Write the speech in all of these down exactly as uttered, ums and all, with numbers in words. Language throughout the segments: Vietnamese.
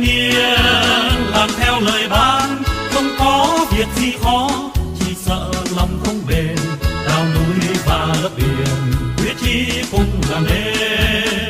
niên làm theo lời Bác, không có việc gì khó, chỉ sợ lòng không bền. Đào núi và lấp biển, quyết chí cùng làm nên.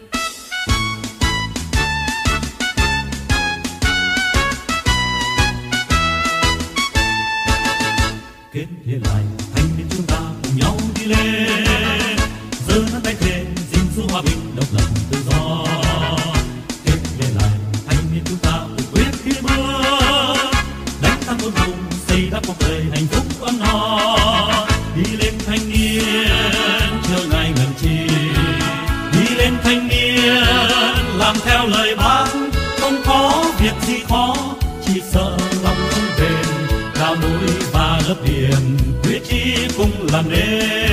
Kết nghĩa lại thanh niên chúng ta cùng nhau đi lên, giơ nắm tay thề gìn giữ hòa bình độc lập tự do. Kết nghĩa lại thanh niên chúng ta cùng quyết khi bước, đánh thắng quân hùng xây đắp cuộc đời hạnh phúc ấm no. Đi lên thanh niên chờ ngày ngần chi, đi lên thanh niên làm theo lời Bác, không có việc gì khó, chỉ sợ lòng không bền. Đào núi và lấp biển, quyết chí cùng làm nên.